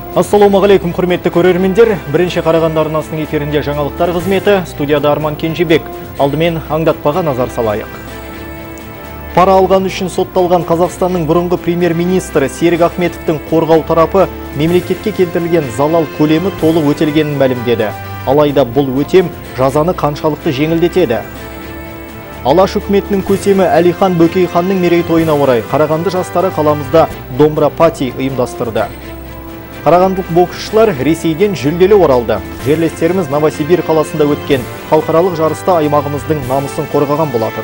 Ассалаумағалейкум, құрметті көрермендер. Бірінші Қарағанды арнасының эфирінде жаңалықтар қызметі, студияда Арман Кенжебек. Алдымен аңдатпаға назар салайық. Пара алған үшін сотталған Қазақстанның бұрынғы премьер-министрі Серік Ахметовтың қорғау тарапы мемлекетке келтірілген залал көлемі толық өтелгенін мәлімдеді. Алайда бұл өтем жазаны қаншалықты жеңілдетеді. Алаш үкіметінің көсемі Әлихан Бөкейханның мерейтойына орай Қарағанды жастары қаламызда домбыра пати ұйымдастырды. Қарағандылық боксшылар Ресейден жүлделі оралды. Жерлестеріміз Новосибир қаласында өткен халықаралық жарыста аймағымыздың намысын қорғаған болатын.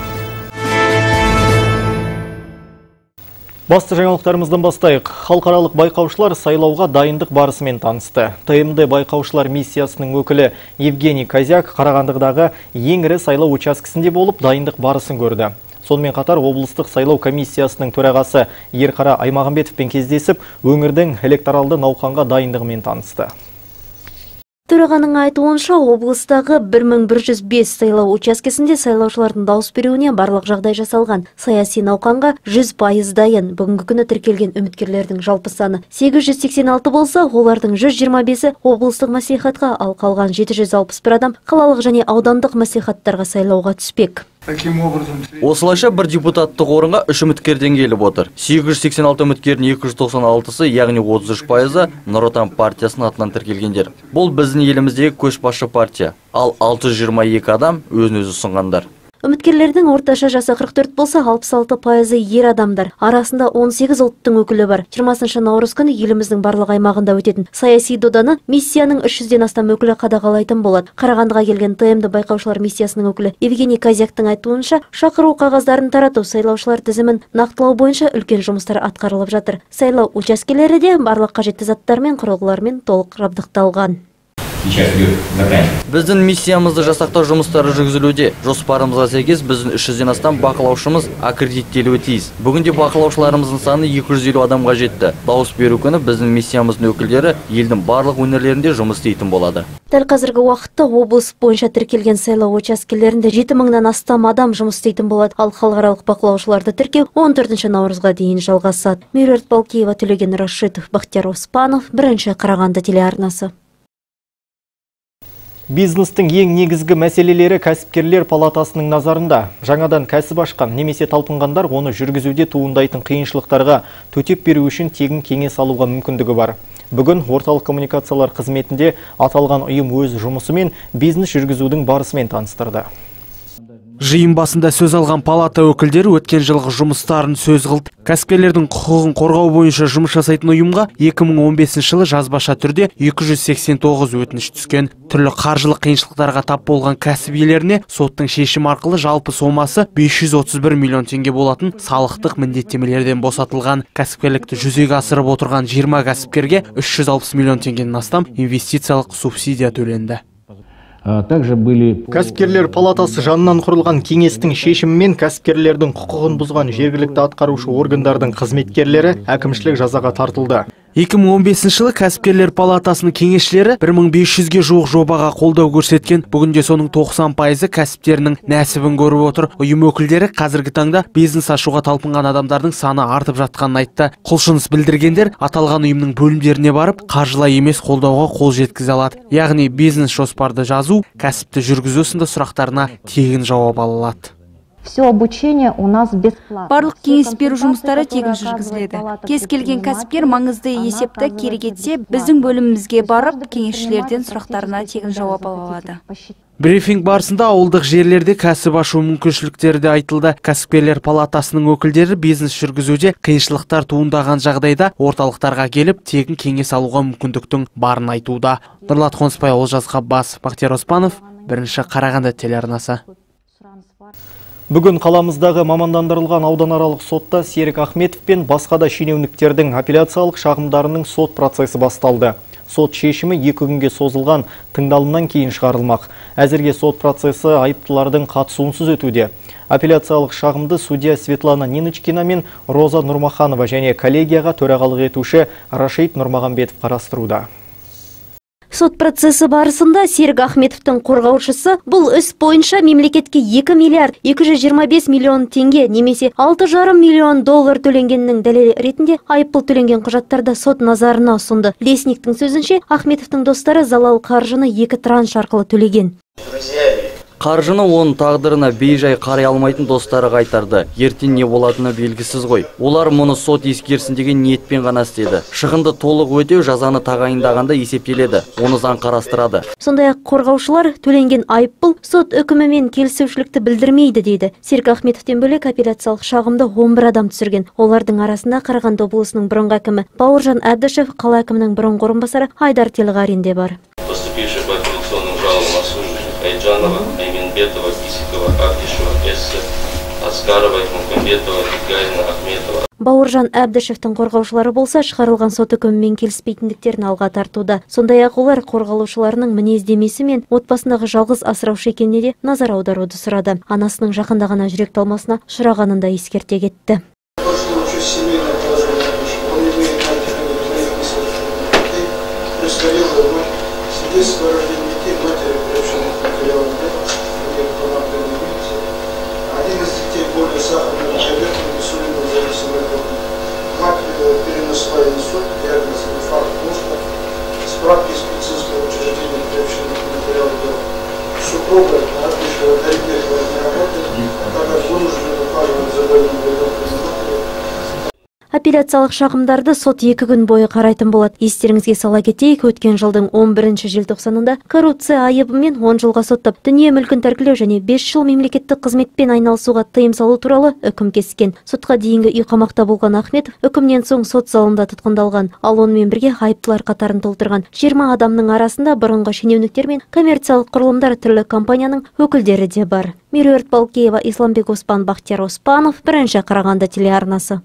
Басты жаңалықтарымыздан бастайық. Халықаралық байқаушылар сайлауға дайындық барысымен танысты. ТМД байқаушылар миссиясының өкілі Евгений Козяк Қарағандыдағы ең ірі сайлау учаскесінде болып дайындық барысын көрді. Сонымен қатар облыстық сайлау комиссиясының төрағасы Ерқара Аймағамбетовпен кездесіп, өңірдің электоралды науқанға дайындығымен танысты. Төрағаның айтуынша, облыстағы 1105 сайлау учаскесінде сайлаушылардың дауыс беруіне барлық жағдай жасалған. Саяси науқанға 100% дайын. Бүгінгі күні тіркелген үміткерлердің жалпы саны 886 болса, олардың 125-і облыстық мәслихатқа, ал қалған 761 адам қалалық және аудандық мәслихаттарға сайлауға түспек. Осылайша бір депутаттық орынға 3 үміткерден келіп отыр. 886 үміткердің 296-сы, яғни 33%-ы Нұр Отан партиясының атынан тіркелгендер. Бұл біздің еліміздегі көшбасшы партия, ал 622 адам өзін-өзі ұсынғандар. Үміткерлердің орташа жасы 44 болса, 66%-ы ер адамдар. Арасында 18 ұлттың өкілі бар. 20 наурыз күні еліміздің барлық аймағында өтетін саяси доданы миссияның 300-ден астам өкілі қадағалайтын болады. Қарағандыға келген ТМД байқаушылар миссиясының өкілі Евгений Козяктың айтуынша, шақыру қағаздарын тарату, сайлаушылар тізімін нақтылау бойынша үлкен жұмыстар атқарылып жатыр. Сайлау учаскелері де барлық қажетті заттармен, құрылғылармен толық жабдықталған. Біздің миссиямызды жасақтау жұмыстары жүргізілуде. Жоспарымызға сәйкес біздің 300-ден астам бақылаушымыз аккредиттелуі тиіс. Бүгінде бақылаушыларымыздың саны 250 адамға жетті. Дауыс беру күні біздің миссиямыздың өкілдері елдің барлық өңірлерінде жұмыс істейтін болады. Дәл қазіргі уақытта облыс бойынша тіркелген сайлау учаскелерінде 7000-нан астам адам жұмыс істейтін болады. Ал халықаралық бақылаушыларды тіркеу 14 наурызға дейін жалғасады. Меруерт Балкеева, Төлеген Рашитов, Бақтияр Оспанов, бірінші Қарағанды телеарнасы. Бизнестің ең негізгі мәселелері кәсіпкерлер палатасының назарында. Жаңадан кәсіп ашқан немесе талпынғандар оны жүргізуде туындайтын қиыншылықтарға төтеп беру үшін тегін кеңес алуға мүмкіндігі бар. Бүгін орталық коммуникациялар қызметінде аталған ұйым өз жұмысымен бизнес жүргізудің барысымен таныстырды. Жиын басында сөз алған палата өкілдері өткен жылғы жұмыстарын сөз қылды. Кәсіпкерлердің құқығын қорғау бойынша жұмыс жасайтын ұйымға 2015 жылы жазбаша түрде 289 өтініш түскен. Түрлі қаржылық қиыншылықтарға тап болған кәсіп иелеріне соттың шешімі арқылы жалпы сомасы 531 миллион теңге болатын салықтық міндеттемелерден босатылған. Кәсіпкерлікті жүзеге асырып отырған 20 кәсіпкерге 360 миллион теңгеден астам инвестициялық субсидия төленді. Кәсіпкерлер палатасы жанынан құрылған кеңестің шешімімен кәсіпкерлердің құқығын бұзған жергілікті атқарушы органдардың қызметкерлері әкімшілік жазаға тартылды. 2015 жылы кәсіпкерлер палатасының кеңесшілері 1500-ге жуық жобаға қолдау көрсеткен. Бүгінде соның 90%-ы кәсіптерінің нәсібін көріп отыр. Ұйым өкілдері қазіргі таңда бизнес ашуға талпынған адамдардың саны артып жатқанын айтты. Құлшыныс білдіргендер аталған ұйымның бөлімдеріне барып, қаржылай емес қолдауға қол жеткізе алады. Яғни бизнес жоспарды жазу, кәсіпті жүргізу сынды сұрақтарына тегін жауап ала алады. Все обучение у нас бесплатно. Барлық кеңес беру жұмыстары тегін жүргізіледі. Кез келген кәсіпкер маңызды есепті керек етсе, біздің бөлімімізге барып, кеңесшілерден сұрақтарына тегін жауап ала алады. Брифинг барысында ауылдық жерлерде кәсіп ашу мүмкіншіліктері де айтылды. Кәсіпкерлер палатасының өкілдері бизнес жүргізуде қиыншылықтар туындаған жағдайда орталықтарға келіп, тегін кеңес алуға мүмкіндіктің барын айтуда. Нұрлат Қонысбай, Олжас Ғаббасов, Бақтияр Оспанов, бірінші Қарағанды телеарнасы. Бүгін қаламыздағы мамандандырылған ауданаралық сотта Серік Ахметов пен басқа да шенеуніктердің апелляциялық шағымдарының сот процесі басталды. Сот шешімі 2 күнге созылған тыңдалымнан кейін шығарылмақ. Әзірге сот процесі айыптылардың қатысуынсыз өтуде. Апелляциялық шағымды судья Светлана Ниночкина мен Роза Нұрмаханова және коллегияға төрағалық етуші Рашид Нұрмағамбетов қарастыруда. Сот процесі барысында Серік Ахметовтың қорғаушысы бұл іс бойынша мемлекетке 2 миллиард 225 миллион теңге немесе 6,5 миллион доллар төленгеннің дәлелі ретінде айыппұл төленген құжаттарды сот назарына ұсынды. Лесниктің сөзінше, Ахметовтың достары залал қаржыны 2 транш арқылы төлеген. Қаржыны оның тағдырына бейжай қарай алмайтын достары қайтарды. Ертең не болатыны белгісіз ғой. Олар мұны сот ескерсін деген ниетпен ғана істеді. Шығынды толық өтеу жазаны тағайындағанда есептеледі. Оны заң қарастырады. Сондай-ақ қорғаушылар төленген айыппұл сот үкімімен келісушілікті білдірмейді дейді. Серік Ахметовтен бөлек апелляциялық шағымды 11 адам түсірген. Олардың арасында Қарағанды облысының бұрынғы әкімі Бауыржан Әбдішев, қала әкімінің бұрынғы орынбасары Айдар Телғарин де бар. Айджанова, Айменбетова, Исикова, Ардишева, Эссе, Аскарова, Мухамбетова, Игарина, Ахметова. Бауыржан Әбдішевтің қорғаушылары болса, шығарылған сот үкімімен келіспейтіндіктерін алға тартуда. Сондай-ақ олар қорғалушыларының мінездемесі мен отбасындағы жалғыз асыраушы екеніне де назар аударуды сұрады. Анасының жақында ғана жүрек талмасына ұшырағанын да ескерте кетті. Справки из медицинского учреждения, приобщенных к материалу дела. Супруга Ардишева Дарья не работает, так как вынуждена ухаживать за больным ребенком. Апелляциялық шағымдарды сот 2 күн бойы қарайтын болады. Естеріңізге сала кетейік, өткен жылдың 11 желтоқсанында коррупция айыбымен 10 жылға соттап, дүние мүлкін тәркілеу және 5 жыл мемлекеттік қызметпен айналысуға тыйым салу туралы үкім кескен. Сотқа дейінгі үй қамақта болған Ахметов үкімнен соң сот залында тұтқындалған. Ал онымен бірге айыптылар қатарын толтырған 20 адамның арасында бұрынғы шенеуніктер мен коммерциялық құрылымдар түрлі компанияның өкілдері де бар. Меруерт Балкеева, Исламбек Оспан, Бахтияр Оспанов, Бірінші Қарағанды телеарнасы.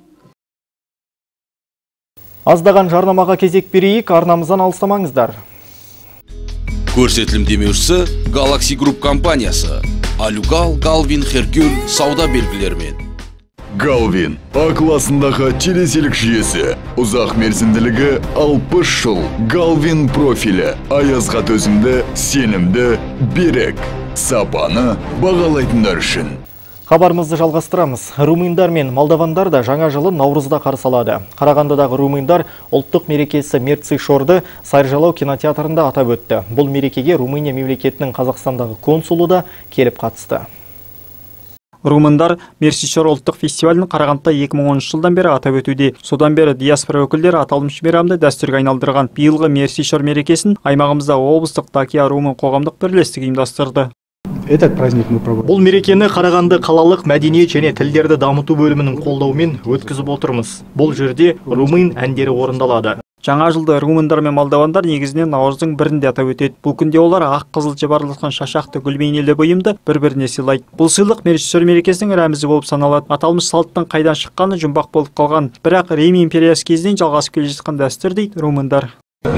Аздаған жарнамаға кезек берейік, арнамыздан алыстамаңыздар. Көрсетілім демеушісі Galaxy Group компаниясы. Алюгал, Галвин, Херкюль сауда белгілерімен. Галвин А классындағы телеселік жүйесі. Ұзақ мерзімділігі 60 жыл. Галвин профилі. Аязға төзімді, сенімді, берік. Сапаны бағалайтындар үшін. Хабарымызды жалғастырамыз. Румындар мен молдавандар да жаңа жылы наурызда қарсы алады. Қарағандыдағы румындар ұлттық мерекесі Мерци Шорды Сайыржалау кинотеатрында атап өтті. Бұл мерекеге Румыния мемлекетінің Қазақстандағы консулы да келіп қатысты. Румындар Мерсишор ұлттық фестивалін Қарағандыда 2010 жылдан бері атап өтуде. Содан бері диаспора өкілдері аталмыш мейрамды дәстүрге айналдырған. Биылғы Мерсишор мерекесін аймағымызда облыстық Дакия румын қоғамдық бірлестігі ұйымдастырды. Бұл мерекені Қарағанды қалалық мәдениет және тілдерді дамыту бөлімінің қолдауымен өткізіп отырмыз. Бұл жерде румын әндері орындалады. Жаңа жылды румындар мен молдавандар негізінен наурыздың 1-інде атап өтеді. Бұл күнде олар ақ қызыл жыбарласқан шашақты гүл бейнелі бұйымды бір-біріне сыйлайды. Бұл сыйлық Мерсишор мерекесінің рәмізі болып саналады. Аталмыш салттың қайдан шыққаны жұмбақ болып қалған, бірақ Рим империясы кезінен жалғасып келе жатқан дәстүр дейді румындар.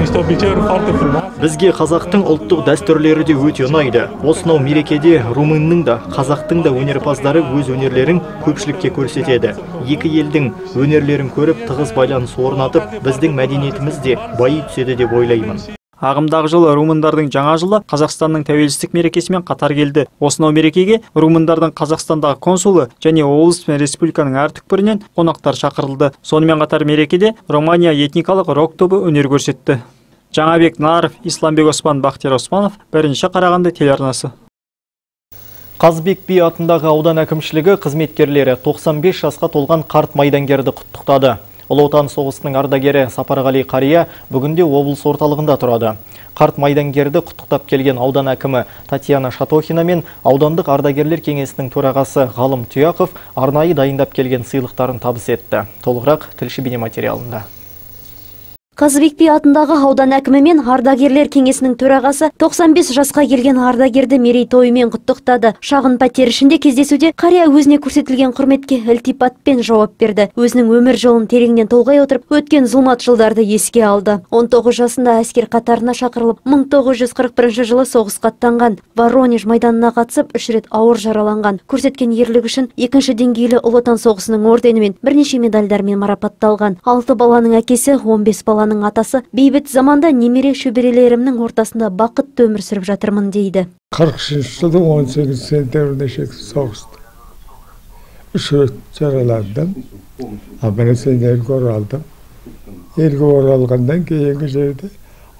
Бізге қазақтың ұлттық дәстүрлері де өте ұнайды. Осынау мерекеде румынның да, қазақтың да өнерпаздары өз өнерлерін көпшілікке көрсетеді. Екі елдің өнерлерін көріп, тығыз байланыс орнатып, біздің мәдениетіміз де байи түседі деп ойлаймын. Ағымдағы жылы румындардың жаңа жылы Қазақстанның тәуелсіздік мерекесімен қатар келді. Осынау мерекеге румындардың Қазақстандағы консулы және облыс пен республиканың әр түкпірінен қонақтар шақырылды. Сонымен қатар мерекеде Румыния этникалық рок тобы өнер көрсетті. Жаңабек Наров, Исламбек Оспан, Бахтияр Оспанов, Бірінші Қарағанды телеарнасы. Қазыбек би атындағы аудан әкімшілігі қызметкерлері 95 жасқа толған қарт майдангерді құттықтады. Ұлы Отан соғысының ардагері Сапарғали Қария бүгінде облыс орталығында тұрады. Қарт майдангерді құттықтап келген аудан әкімі Татьяна Шатохина мен аудандық ардагерлер кеңесінің төрағасы Ғалым Тұяқов арнайы дайындап келген сыйлықтарын табыс етті. Толығырақ тілші бейнематериалында. Қазыбек би атындағы аудан әкімі мен ардагерлер кеңесінің төрағасы 95 жасқа келген ардагерді мерейтойымен құттықтады. Шағын пәтер ішінде кездесуде қария өзіне көрсетілген құрметке ілтипатпен жауап берді. Өзінің өмір жолын тереңнен толғай отырып, өткен зұлмат жылдарды еске алды. 19 жасында әскер қатарына шақырылып, 1941 жылы соғысқа аттанған. Воронеж майданына қатысып, 3 рет ауыр жараланған. Көрсеткен ерлігі үшін 2-ші деңгейлі Ұлы Отан соғысының орденімен бірнеше медальдармен марапатталған. 6 баланың әкесі 15 баланы заманның атасы бейбіт заманда немере шөберелерімнің ортасында бақытты өмір сүріп жатырмын дейді. 43 жылдың 18 сентябрінде шексіз соғысты. 3 рет жараландым. Мен елге оралдым. Елге оралғандан кейінгі жерде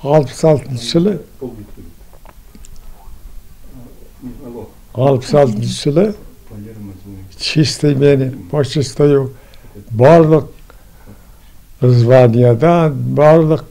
66 жылы чистый мені почистою барлық званиядан, барлық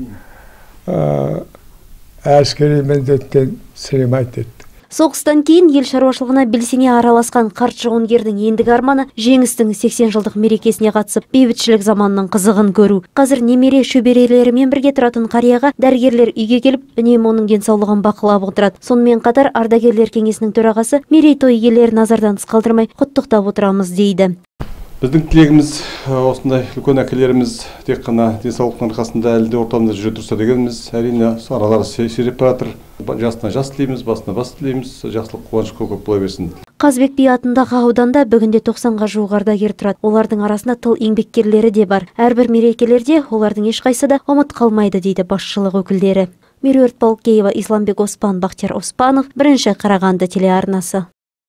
әскери міндеттен сәлемет етті. Соғыстан кейін ел шаруашылығына белсене араласқан қарт жауынгердің ендігі арманы жеңістің 80 жылдық мерекесіне қатысып, бейбітшілік заманның қызығын көру. Қазір немере шөберелерімен бірге тұратын қарияға дәрігерлер үйге келіп, үнемі оның денсаулығын бақылап отырады. Сонымен қатар ардагерлер кеңесінің төрағасы мерейтой иелерін назардан тыс қалдырмай құттықтап отырамыз дейді. Біздің тілегіміз осындай үлкен әкелеріміз тек қана денсаулықтың арқасында әлі де ортамызда жүре тұрса дегеніміз, әрине аралары сиреп жатыр. Жасына жас тілейміз, басына бас тілейміз, жақсылық қуаныш көп бола берсін. Қазбек би атындағы ауданда бүгінде 90-ға жуық ардагер тұрады. Олардың арасында тыл еңбеккерлері де бар. Әрбір мерекелерде олардың ешқайсысы да ұмыт қалмайды дейді басшылық өкілдері. Меруерт Балкеева, Исламбек Оспан, Бақтияр Оспанов, Бірінші Қарағанды телеарнасы.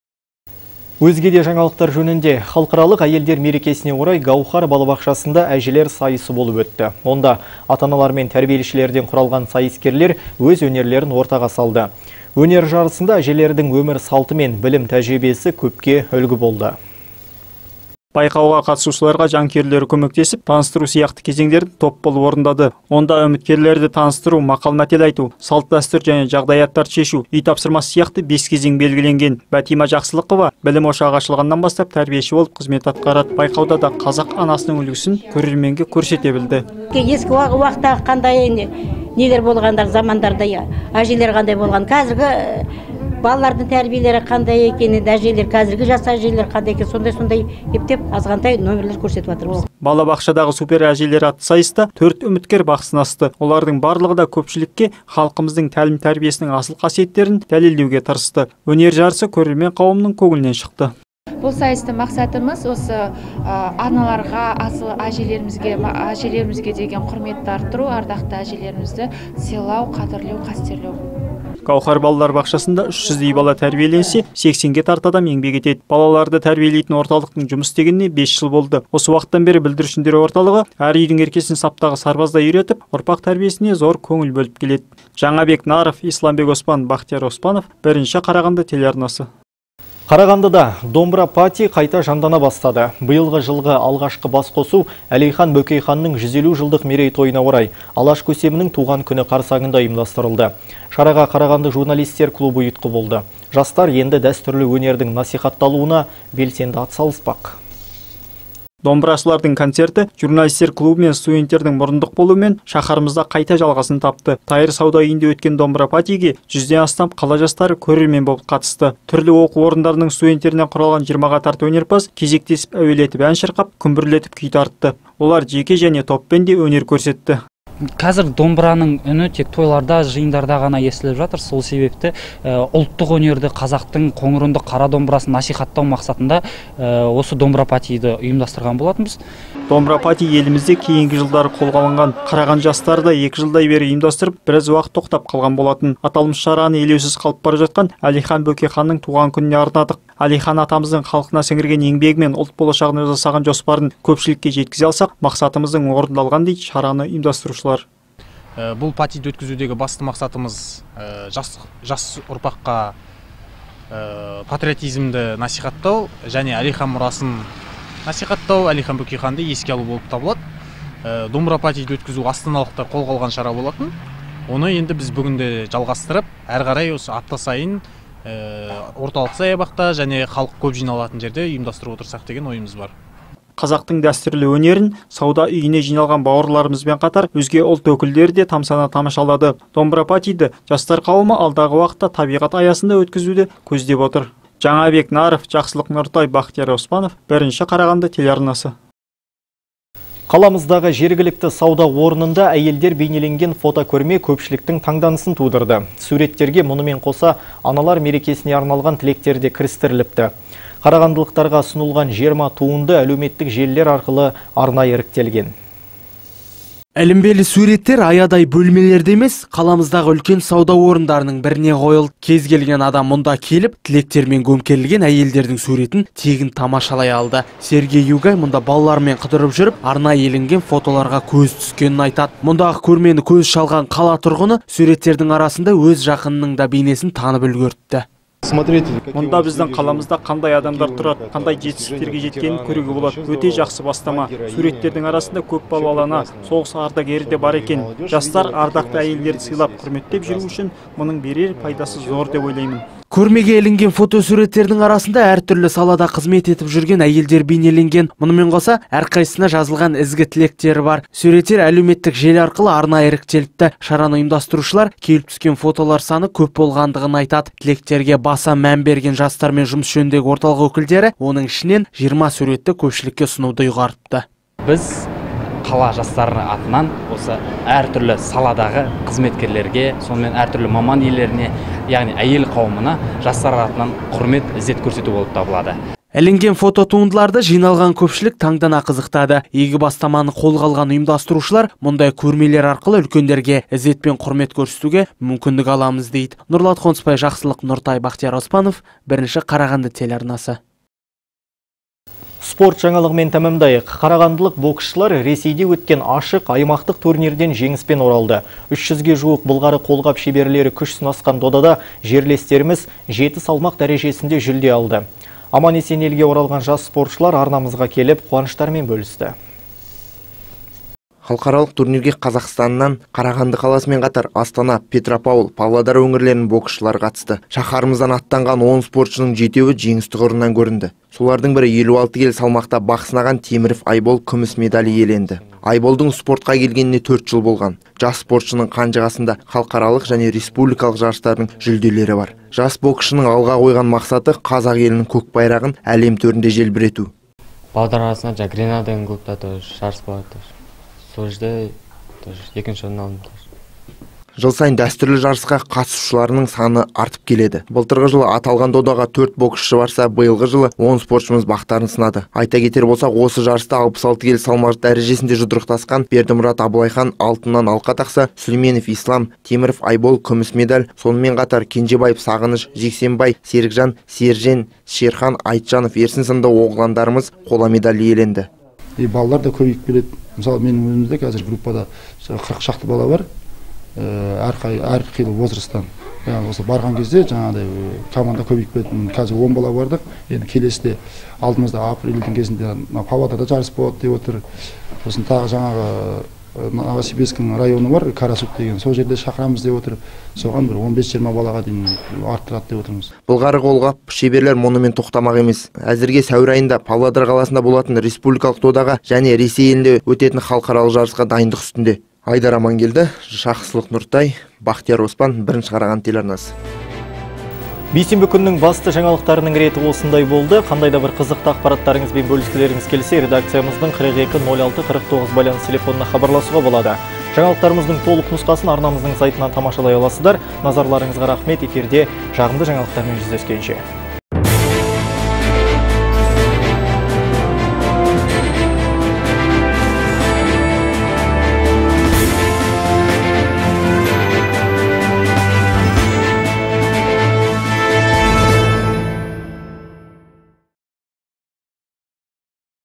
Өзге де жаңалықтар жөнінде халықаралық әйелдер мерекесіне орай Гаухар балабақшасында әжелер сайысы болып өтті. Онда ата-аналар мен тәрбиелішілерден құралған сайыскерлер өз өнерлерін ортаға салды. Өнер жарысында әжелердің өмір салты мен білім тәжірибесі көпке үлгі болды. Байқауға қатысушыларға жанкүйерлері көмектесіп, таныстыру сияқты кезеңдерді топ болып орындады. Онда үміткерлерді таныстыру, мақал-мәтел айту, салт-дәстүр және жағдаяттарды шешу, үй тапсырмасы сияқты 5 кезең белгіленген. Бәтима Жақсылықова білім ошағы ашылғаннан бастап тәрбиеші болып қызмет атқарады. Байқауда да қазақ анасының үлгісін көрерменге көрсете білді. Ескі уақытта қандай нелер болғандар, замандарда әжелер қандай болған, қазіргі балалардың тәрбиелері қандай екені, әжелер қазіргі жас әжелер қандай екен, сондай ептеп азғантай нөмірлер көрсетіп жатыр. Балабақшадағы супер әжелер атты сайыста 4 үміткер бақ сынасты. Олардың барлығы да көпшілікке халқымыздың тәлім тәрбиесінің асыл қасиеттерін дәлелдеуге тырысты. Өнер жарысы көрермен қауымның көңілінен шықты. Бұл сайысты мақсатымыз осы аналарға, асыл әжелерімізге деген құрметті арттыру, ардақты әжелерімізді сыйлау, қадірлеу, қастерлеу. Гаухар балалар бақшасында 300-дей бала тәрбиеленсе, 80-ге тарта адам еңбек етеді. Балаларды тәрбиелейтін орталықтың жұмыс істегеніне 5 жыл болды. Осы уақыттан бері бүлдіршіндер орталығы әр үйдің еркесін саптағы сарбаздай үйретіп, ұрпақ тәрбиесіне зор көңіл бөліп келеді. Жаңабек Наров, Исламбек Оспан, Бақтияр Оспанов, Бірінші Қарағанды телеарнасы. Қарағандыда домбыра пати қайта жандана бастады. Биылғы жылғы алғашқы басқосу Әлихан Бөкейханның 150 жылдық мерейтойына орай Алаш көсемінің туған күні қарсаңында ұйымдастырылды. Шараға Қарағанды журналистер клубы ұйытқы болды. Жастар енді дәстүрлі өнердің насихатталуына белсенді атсалыспақ. Домбырашылардың концерті журналистер клубы мен студенттердің мұрындық болуымен шаһарымызда қайта жалғасын тапты. Тайыр сауда үйінде өткен домбыра патиге 100-ден астам қала жастары көрермен болып қатысты. Түрлі оқу орындарының студенттерінен құралған 20-ға тарта өнерпаз кезектесіп әуелетіп ән шырқап, күмбірлетіп күй тартты. Олар жеке және топпен де өнер көрсетті. Қазір домбыраның үні тек тойларда, жиындарда ғана естіліп жатыр. Сол себепті ұлттық өнерді, қазақтың қоңырынды қара домбырасын насихаттау мақсатында осы домбыра патиді ұйымдастырған болатынбыз. Домбыра пати елімізде кейінгі жылдары қолға алынған. Қараған жастары да 2 жылдай бері ұйымдастырып, біраз уақыт тоқтап қалған болатын. Аталмыш шараны елеусіз қалып бара жатқан Әлихан Бөкейханның туған күніне арнадық. Әлихан атамыздың халқына сіңірген еңбегі мен ұлт болашағына жасаған жоспарын көпшілікке жеткізе алсақ, мақсатымыздың орындалған дейді шараны ұйымдастырушылар. Бұл патиді өткізудегі басты мақсатымыз жас ұрпаққа патриотизмді насихаттау және Әлихан мұрасын насихаттау, Әлихан Бөкейханды еске алу болып табылады. Домбыра патиді өткізу астаналықтар қолға алған шара болатын. Оны енді біз бүгінде жалғастырып, әрі қарай осы апта сайын орталық саябақта және халық көп жиналатын жерде ұйымдастырып отырсақ деген ойымыз бар. Қазақтың дәстүрлі өнерін сауда үйіне жиналған бауырларымызбен қатар өзге ұлт өкілдері де тамсана тамашалады. Домбыра патиді жастар қауымы алдағы уақытта табиғат аясында өткізуді көздеп отыр. Жаңабек Наров, Жақсылық Нұртай, Бақтияр Оспанов, Бірінші Қарағанды телеарнасы. Қаламыздағы жергілікті сауда орнында әйелдер бейнеленген фотокөрме көпшіліктің таңданысын тудырды. Суреттерге мұнымен қоса аналар мерекесіне арналған тілектер де кірістіріліпті. Қарағандылықтарға ұсынылған 20 туынды әлеуметтік желілер арқылы арнайы іріктелген. Ілінбелі суреттер аядай бөлмелерде емес, қаламыздағы үлкен сауда орындарының біріне қойылды. Кез келген адам мұнда келіп, тілектермен көмкерілген әйелдердің суретін тегін тамашалай алды. Сергей Югай мұнда балалармен қыдырып жүріп, арнайы еленген фотоларға көз түскенін айтады. Мұндағы көрмені көз шалған қала тұрғыны суреттердің арасында өз жақынының да бейнесін танып үлгерді. Мұнда біздің қаламызда қандай адамдар тұрады, қандай жетістіктерге жеткенін көруге болады. Өте жақсы бастама. Суреттердің арасында көпбалалы ана, соғыс ардагері де бар екен. Жастар ардақты әйелдерді сыйлап құрметтеп жүру үшін мұның берер пайдасы зор деп ойлаймын. Көрмеге ілінген фотосуреттердің арасында әртүрлі салада қызмет етіп жүрген әйелдер бейнеленген. Мұнымен қоса әрқайсысына жазылған ізгі тілектері бар. Суреттер әлеуметтік желі арқылы арнайы іріктеліпті. Шараны ұйымдастырушылар келіп түскен фотолар саны көп болғандығын айтады. Тілектерге баса мән берген жастармен жұмыс жөніндегі орталық өкілдері оның ішінен 20 суретті көпшілікке ұсынуды ұйғарыпты. Біз қала жастары атынан осы әртүрлі саладағы қызметкерлерге, сонымен әртүрлі маман иелеріне, яғни әйел қауымына жастар атынан құрмет, ізет көрсету болып табылады. Ілінген фототуындыларды жиналған көпшілік таңдана қызықтады. Игі бастаманы қолға алған ұйымдастырушылар мұндай көрмелер арқылы үлкендерге ізет пен құрмет көрсетуге мүмкіндік аламыз дейді. Нұрлат Қонысбай, Жақсылық Нұртай, Бақтияр Оспанов, бірінші Қарағанды телеарнасы. Спорт жаңалығымен тәмамдайық. Қарағандылық боксшылар Ресейде өткен ашық аймақтық турнирден жеңіспен оралды. 300-ге жуық былғары қолғап шеберлері күш сынасқан додада жерлестеріміз 7 салмақ дәрежесінде жүлде алды. Аман-есен елге оралған жас спортшылар арнамызға келіп қуаныштармен бөлісті. Халықаралық турнирге Қазақстаннан, Қарағанды қаласымен қатар Астана, Петропавл, Павлодар өңірлерінің боксшылар қатысты. Шаһарымыздан аттанған 10 спортшының 7-еуі жеңіс тұғырынан көрінді. Солардың бірі 56 келі салмақта бақ сынаған Теміров Айбол күміс медаль иеленді. Айболдың спортқа келгеніне 4 жыл болған. Жас спортшының қанжығасында халықаралық және республикалық жарыстардың жүлделері бар. Жас боксшының алға қойған мақсаты қазақ елінің көк байрағын әлем төрінде желбірету. Балдар арасында Гренаданың клубта жарыс болады. Сол жерде екінші орын алдым. Жыл сайын дәстүрлі жарысқа қатысушыларының саны артып келеді. Былтырғы жылы аталған додаға 4 боксшы барса, биылғы жылы 10 спортшымыз бақтарын сынады. Айта кетер болсақ, осы жарыста 66 келі салмақ дәрежесінде жұдырықтасқан Бердімұрат Абылайхан алтыннан алқа тақса, Сүлейменов Ислам, Теміров Айбол күміс медаль, сонымен қатар Кенжебаев Сағыныш, Жексенбай, Серікжан, Сержен, Шерхан, Айтжанов, Ерсін сынды оғландарымыз қола медаль иеленді. Балалар да көбейіп келеді. Мысалы, менің өзімізде қазір группада 40 шақты бала бар. Әрқилы возрасттан. Осы барған кезде жаңағыдай команда көбейіп кетті. Қазір 10 бала бардық. Енді келесіде алдымызда апрельдің кезінде Павлодарда жарыс болады деп отыр. Сосын тағы жаңағы Новосибирскің районы бар, Карасук деген. Сол жерде шақырамыз деп отыр. Соған бір 15-20 балаға дейін арттырады деп отырмыз. Былғары қолғап шеберлер мұнымен тоқтамақ емес. Әзірге сәуір айында Павлодар қаласында болатын республикалық додаға және Ресей елінде өтетін халықаралық жарысқа дайындық үстінде. Айдар Амангелді, Жақсылық Нұртай, Бақтияр Оспан, бірінші Қарағанды телеарнасы. Бейсенбі күннің басты жаңалықтарының реті осындай болды. Қандай да бір қызықты ақпараттарыңызбен бөліскілеріңіз келсе, редакциямыздың 42-06-49 байланыс телефонына хабарласуға болады. Жаңалықтарымыздың толық нұсқасын арнамыздың сайтынан тамашалай аласыздар. Назарларыңызға рахмет. Эфирде жағымды жаңалықтармен жүздескенше.